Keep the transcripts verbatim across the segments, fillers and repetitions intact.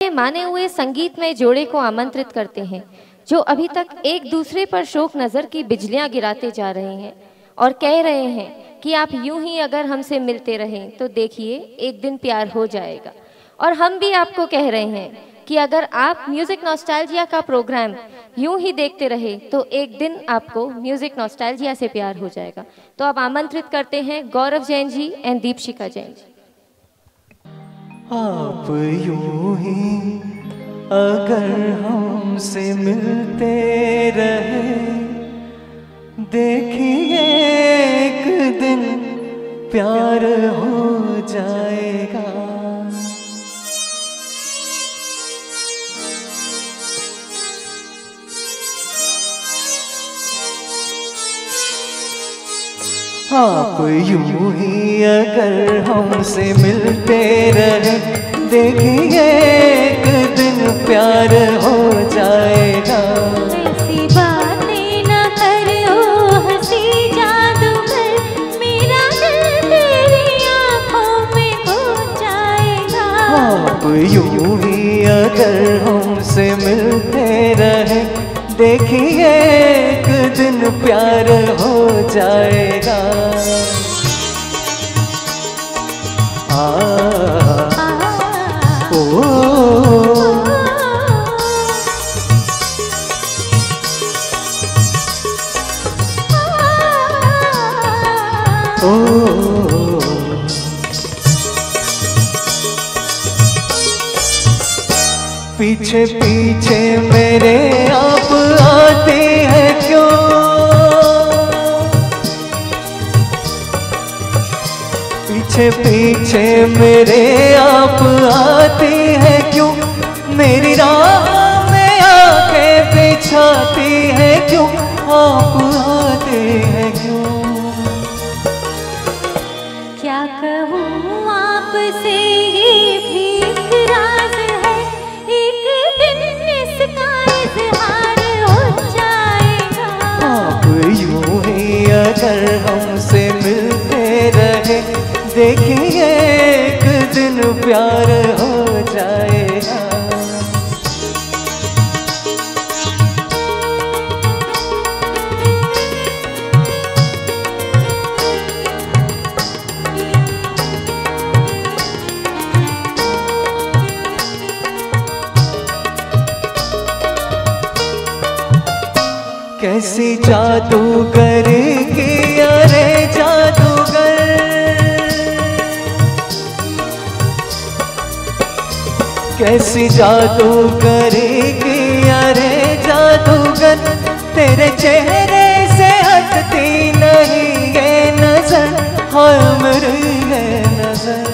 माने हुए संगीतमय जोड़े को आमंत्रित करते हैं जो अभी तक एक दूसरे पर शोक नज़र की बिजलियां गिराते जा रहे हैं और कह रहे हैं कि आप यूं ही अगर हमसे मिलते रहें तो देखिए एक दिन प्यार हो जाएगा। और हम भी आपको कह रहे हैं कि अगर आप म्यूज़िक नॉस्टैल्जिया का प्रोग्राम यूं ही देखते रहे तो एक दिन आपको म्यूज़िक नॉस्टैल्जिया से प्यार हो जाएगा। तो अब आमंत्रित करते हैं गौरव जैन जी एंड दीपशिका जैन जी। आप यूं ही अगर हमसे मिलते रहे देखिए एक दिन प्यार हो जाएगा। आप यूं ही अगर हमसे मिलते रहे देखिए एक दिन प्यार हो जाएगा। ऐसी बातें न करो हंसी जादूगर, मेरा दिल तेरी आँखों में खो जाएगा। आप यूं ही अगर हमसे मिलते रहे देखिए एक दिन प्यार हो जाएगा। आ, ओ, ओ, पीछे पीछे मेरे आप आते हैं क्यों, पीछे पीछे मेरे आप आते हैं क्यों, मेरी राह में आके बिछाती है क्यों, आप आते हैं क्यों। क्या कहूँ आपसे ये भी एक राज है, एक दिन इसका इज़हार हो जाएगा। आप यूं ही अगर हमसे मिलते रहे देखिए एक दिन प्यार हो जाएगा। कैसी जादूगर की अरे जादूगर, कैसी जादूगर की अरे जादूगर, तेरे चेहरे से हटती नहीं ये नजर, हाय मेरी ये नजर।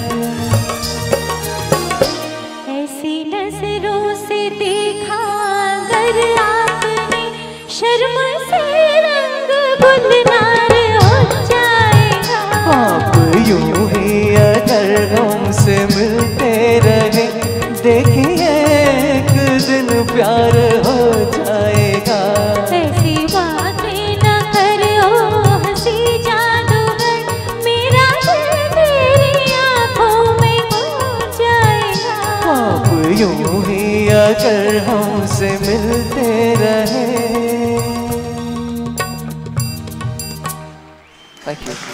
ऐसी नजरों से देखा अगर आपने, शर्म से रंग गुलनार हो जाएगा। आप यूं ही अगर हमसे मिलते रहे देखिए एक दिन प्यार हो जाएगा। ऐसी बातें न करो हंसी जादूगर, मेरा दिल तेरी आँखों में खो जाएगा। आप यूं ही अगर हमसे मिलते रहे। Thank you.